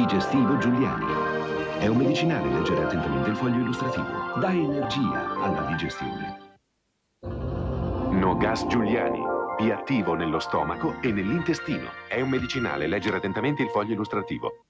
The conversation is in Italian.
Digestivo Giuliani. È un medicinale, leggere attentamente il foglio illustrativo. Dà energia alla digestione. No Gas Giuliani, biattivo nello stomaco e nell'intestino. È un medicinale, leggere attentamente il foglio illustrativo.